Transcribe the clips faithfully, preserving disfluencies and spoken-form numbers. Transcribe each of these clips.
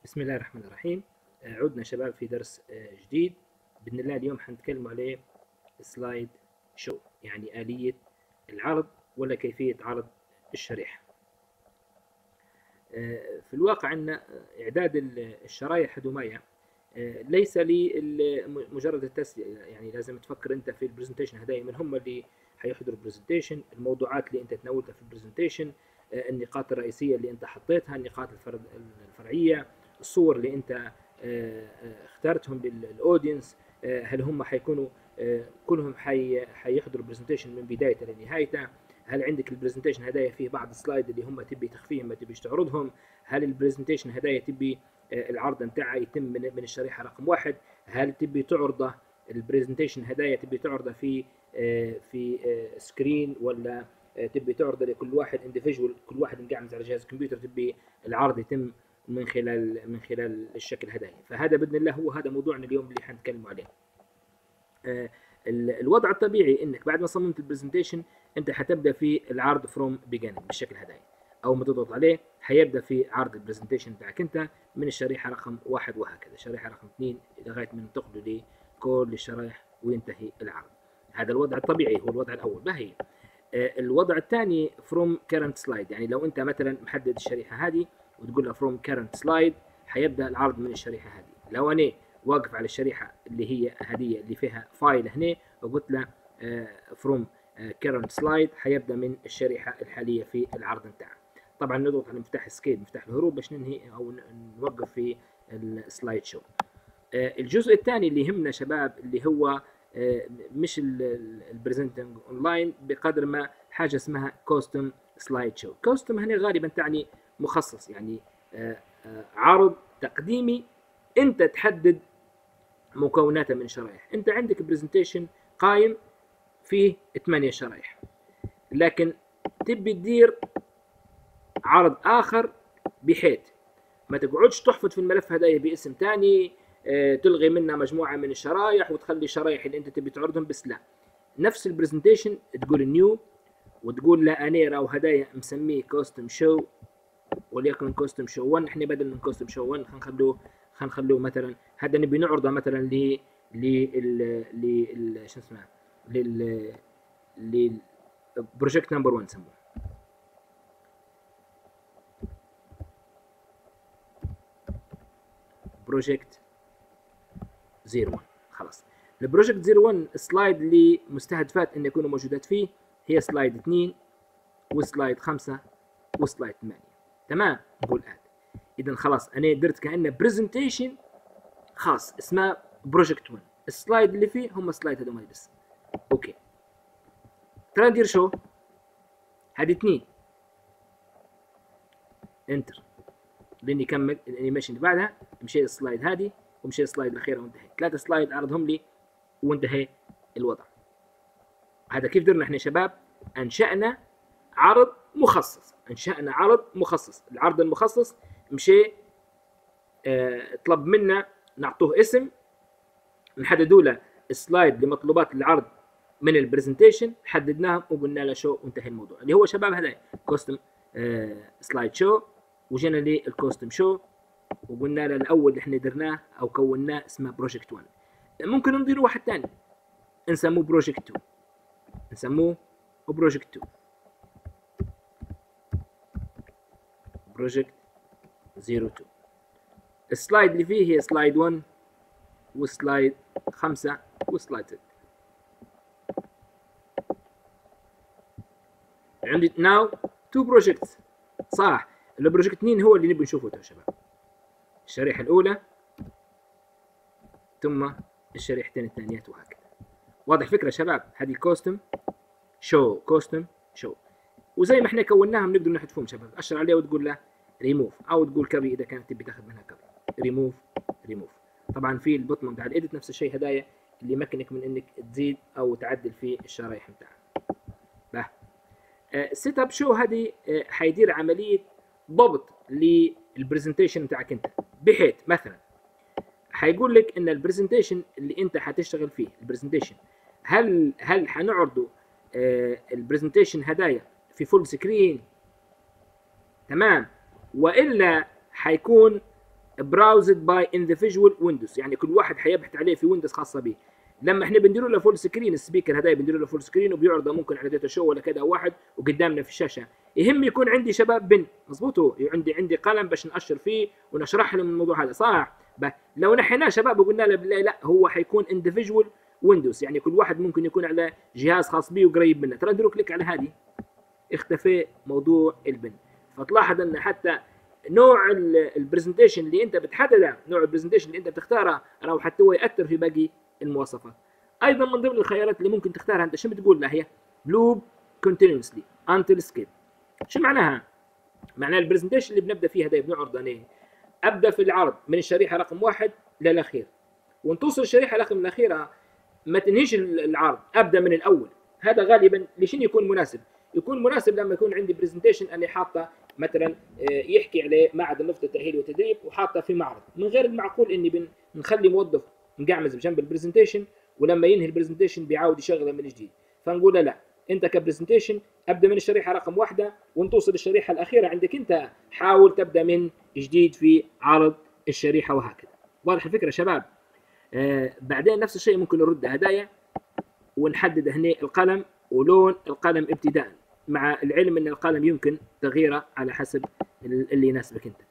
بسم الله الرحمن الرحيم. آه، عدنا شباب في درس آه، جديد بإذن الله. اليوم حنتكلم عليه سلايد شو، يعني آلية العرض ولا كيفية عرض الشريحة. آه، في الواقع عندنا إعداد الشرايح هدومية آه، ليس لي مجرد التسلية، يعني لازم تفكر أنت في البرزنتيشن هدايا من هم اللي حيحضروا البرزنتيشن، الموضوعات اللي أنت تناولتها في البرزنتيشن، آه، النقاط الرئيسية اللي أنت حطيتها، النقاط الفرعية، الصور اللي أنت اخترتهم للأودينس، هل هم حيكونوا كلهم حي حيحضروا البرزنتيشن من بدايته لنهايته، هل عندك البرزنتيشن هدايا فيه بعض السلايد اللي هم تبي تخفيهم ما تبيش تعرضهم، هل البرزنتيشن هدايا تبي العرض نتاعها يتم من من الشريحه رقم واحد، هل تبي تعرضه البرزنتيشن هدايا تبي تعرضه في في سكرين ولا تبي تعرضه لكل واحد انديفيدوال، كل واحد قاعد على جهاز الكمبيوتر تبي العرض يتم من خلال من خلال الشكل هدايا. فهذا باذن الله هو هذا موضوعنا اليوم اللي حنتكلم عليه. الوضع الطبيعي انك بعد ما صممت البرزنتيشن انت حتبدا في العرض فروم بيجيننج بالشكل هدايا. اول ما تضغط عليه حيبدا في عرض البرزنتيشن بتاعك انت من الشريحه رقم واحد وهكذا، الشريحه رقم اثنين لغايه من تنتقلوا لكل الشرايح وينتهي العرض. هذا الوضع الطبيعي، هو الوضع الاول. باهي الوضع الثاني فروم كيرنت سلايد، يعني لو انت مثلا محدد الشريحه هذه وتقول له فروم كيرنت سلايد حيبدا العرض من الشريحه هذه. لو انا واقف على الشريحه اللي هي هديه اللي فيها فايل هنا وقلت له فروم كيرنت سلايد حيبدا من الشريحه الحاليه في العرض بتاعه. طبعا نضغط على مفتاح اسكيب مفتاح الهروب باش ننهي او نوقف في السلايد شو. الجزء الثاني اللي يهمنا شباب اللي هو مش البرزنتنج اونلاين بقدر ما حاجه اسمها كوستم سلايد شو. كوستم هنا غالبا تعني مخصص، يعني عرض تقديمي انت تحدد مكوناته من شرائح. انت عندك برزنتيشن قايم فيه ثمانية شرائح، لكن تبي تدير عرض اخر بحيث ما تقعدش تحفظ في الملف هدايا باسم ثاني، اه تلغي منها مجموعه من الشرايح وتخلي الشرايح اللي انت تبي تعرضهم بس. لا، نفس البرزنتيشن تقول نيو وتقول لا انا راو هدايا مسميه كوستم شو، وليكن كوستم شو واحد. احنا بدل من كوستم شو واحد خلينا خلينا مثلا هذا نبي نعرضه مثلا ل ل ل شو اسمه لل لل بروجكت نمبر واحد سموه. بروجكت صفر واحد. خلاص، البروجكت صفر واحد السلايد اللي مستهدفات ان يكونوا موجودات فيه هي سلايد اثنين وسلايد خمسة وسلايد ثمانية. تمام، نقول اد. اذا خلاص انا درت كانه برزنتيشن خاص اسمه بروجكت واحد، السلايد اللي فيه هم سلايد هذول بس. اوكي، ترى ندير شو هذه اثنين انتر لين يكمل الانيميشن اللي بعدها، مشي السلايد هذه ومشي السلايد الاخيره وانتهى. ثلاثه سلايد عرضهم لي وانتهى الوضع. هذا كيف درنا احنا شباب؟ انشانا عرض مخصص، انشانا عرض مخصص. العرض المخصص مشي اه طلب منا نعطوه اسم، نحددوا له السلايد لمطلوبات العرض من البرزنتيشن، حددناهم وقلنا له شو وانتهى الموضوع. اللي هو شباب هذا كوستم اه سلايد شو، وجينا للكوستم شو وقلنا له الاول اللي احنا درناه او كوناه اسمه بروجكت واحد. ممكن ندير واحد ثاني نسموه بروجكت اثنين، نسموه بروجكت اثنين بروجكت صفر اثنين. السلايد اللي فيه هي سلايد واحد وسلايد خمسة وسلايد ستة. عندي ناو تو بروجكتس. صح، البروجكت اثنين هو اللي نبي نشوفه يا شباب، الشريحة الأولى ثم الشريحتين الثانيات وهكذا. واضح فكرة شباب؟ هذه كوستم شو، كوستم شو، وزي ما احنا كوناهم نقدر نحذفهم شباب. اشر عليه وتقول له ريموف او تقول كبي اذا كانت تبي تاخذ منها كبي. ريموف ريموف. طبعا في البطن بتاع الايديت نفس الشيء هدايا اللي يمكنك من انك تزيد او تعدل في الشرايح بتاعها. به السيت اب شو هذه آه حيدير عمليه ضبط للبرزنتيشن بتاعك انت، بحيث مثلا حيقول لك ان البرزنتيشن اللي انت حتشتغل فيه البرزنتيشن هل هل حنعرضه آه البرزنتيشن هدايا في فول سكرين، تمام، والا حيكون browsed by individual windows، يعني كل واحد حيبحث عليه في ويندوز خاصه به. لما احنا بندير له فول سكرين، السبيكر هذا بندير له فول سكرين وبيعرضه ممكن على داتا شو ولا كذا واحد وقدامنا في الشاشه. يهم يكون عندي شباب بن مظبوط، عندي عندي قلم باش ناشر فيه ونشرح لهم الموضوع هذا صح. لو نحيناه شباب وقلنا له بالله لا، هو حيكون individual ويندوز، يعني كل واحد ممكن يكون على جهاز خاص به وقريب منه. ترى نديروا كليك على هذه اختفى موضوع البن. فتلاحظ ان حتى نوع البرزنتيشن اللي انت بتحدده، نوع البرزنتيشن اللي انت بتختاره راح حتى هو ياثر في باقي المواصفات. ايضا من ضمن الخيارات اللي ممكن تختارها انت شو بتقول لها هي لوب كونتينوسلي انتل سكيب. شو معناها؟ معناها البرزنتيشن اللي بنبدا فيها ده بنعرض انا ابدا في العرض من الشريحه رقم واحد للاخير، ونتوصل الشريحه رقم الاخيره ما تنهيش العرض، ابدا من الاول. هذا غالبا لشين يكون مناسب؟ يكون مناسب لما يكون عندي برزنتيشن اللي حاطه مثلا يحكي عليه معهد النفط التاهيل والتدريب وحاطه في معرض. من غير المعقول اني بنخلي موظف مقعمز بجنب البرزنتيشن ولما ينهي البرزنتيشن بيعاود يشغله من جديد. فنقول لا، انت كبرزنتيشن ابدا من الشريحه رقم واحده ونتوصل الشريحه الاخيره عندك انت، حاول تبدا من جديد في عرض الشريحه وهكذا. واضح الفكره شباب؟ آه بعدين نفس الشيء ممكن نرد هدايا ونحدد هنا القلم ولون القلم ابتداء، مع العلم ان القلم يمكن تغييره على حسب اللي يناسبك انت.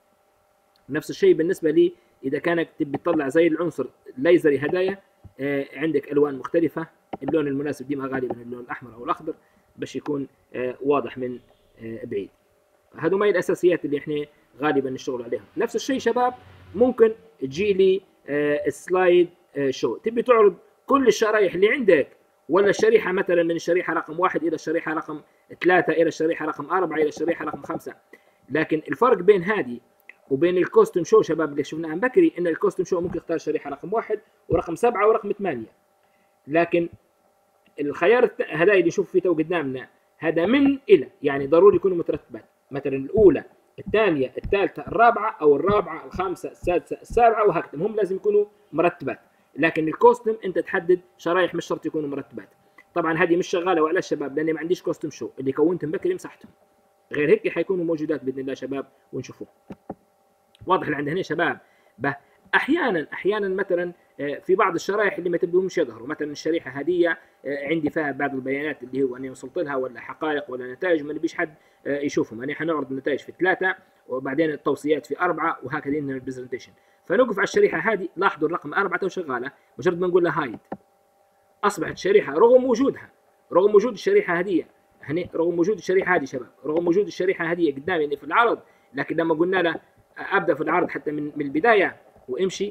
نفس الشيء بالنسبه لي اذا كانك تبي تطلع زي العنصر ليزري هدايا، آه عندك الوان مختلفه، اللون المناسب ديما غالبا اللون الاحمر او الاخضر باش يكون آه واضح من آه بعيد. هذو ما هي الاساسيات اللي احنا غالبا نشتغل عليها. نفس الشيء شباب ممكن تجي لي آه سلايد آه شو، تبي تعرض كل الشرايح اللي عندك ولا الشريحه مثلا من الشريحه رقم واحد الى الشريحه رقم ثلاثه الى الشريحه رقم اربعه الى الشريحه رقم خمسه. لكن الفرق بين هذه وبين الكوستم شو شباب اللي شفناها بكري ان الكوستم شو ممكن يختار شريحه رقم واحد ورقم سبعه ورقم ثمانيه، لكن الخيار هذا اللي نشوف فيه تو قدامنا هذا من الى، يعني ضروري يكونوا مترتبات، مثلا الاولى الثانيه الثالثه الرابعه او الرابعه الخامسه السادسه السابعه وهكذا، هم لازم يكونوا مرتبات. لكن الكوستم انت تحدد شرايح مش شرط يكونوا مرتبات. طبعا هذه مش شغاله وعلى الشباب لاني ما عنديش كوستم شو، اللي كونتهم بكري مسحتهم، غير هيك حيكونوا موجودات باذن الله شباب ونشوفوه. واضح اللي عندنا هنا شباب؟ به احيانا احيانا مثلا في بعض الشرائح اللي ما تبيهمش يظهروا، مثلا الشريحه هديه عندي فيها بعض البيانات اللي هو اني وصلت لها ولا حقائق ولا نتائج ما نبيش حد يشوفهم، يعني حنعرض النتائج في ثلاثه وبعدين التوصيات في اربعه وهكذا من البرزنتيشن. فنوقف على الشريحه هذه، لاحظوا الرقم اربعه تو شغاله، مجرد ما نقول لها هايد اصبحت الشريحه رغم وجودها، رغم وجود الشريحه هديه هنا، رغم وجود الشريحه هذه شباب، رغم وجود الشريحه هذه قدامي يعني في العرض، لكن لما قلنا له ابدا في العرض حتى من من البدايه وامشي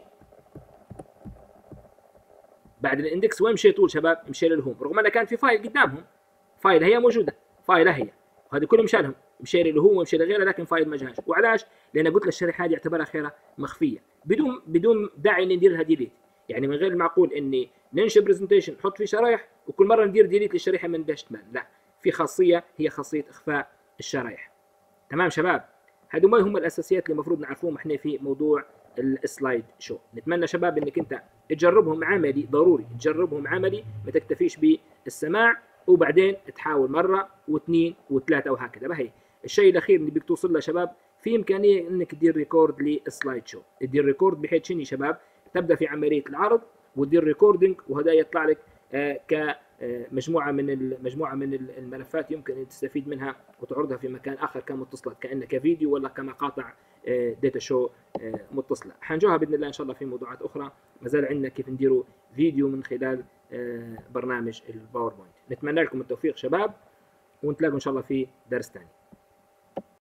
بعد الاندكس وامشي طول شباب، مشي للهوم رغم انه كان في فايل قدامهم، فايل هي موجوده، فايل هي وهذه كله مشى لهم، مشي للهوم ومشي لغيره، لكن فايل ما جاش. وعلاش؟ لان قلت للشريحه هذه اعتبرها خيره مخفيه بدون بدون داعي اني ندير لها ديليت، يعني من غير المعقول اني ننشئ برزنتيشن نحط فيه شرايح وكل مره ندير ديليت للشريحه من باش تبان، لا، في خاصيه هي خاصيه اخفاء الشرايح. تمام شباب؟ هذو ما هم الاساسيات اللي المفروض نعرفوهم احنا في موضوع السلايد شو. نتمنى شباب انك انت تجربهم عملي، ضروري تجربهم عملي، ما تكتفيش بالسماع وبعدين تحاول مره واثنين وثلاثه وهكذا. بهي الشيء الاخير اللي بدك توصل له شباب، في امكانيه انك تدير ريكورد للسلايد شو، تدير ريكورد بحيث شنو شباب تبدا في عمليه العرض وتدير ريكوردنج، وهذا يطلع لك آه ك مجموعه من مجموعه من الملفات يمكن ان تستفيد منها وتعرضها في مكان اخر كمتصلات، كانها كفيديو ولا كمقاطع داتا شو متصله. حنجوها باذن الله ان شاء الله في موضوعات اخرى، ما زال عندنا كيف نديروا فيديو من خلال برنامج الباوربوينت. نتمنى لكم التوفيق شباب ونتلاقوا ان شاء الله في درس ثاني.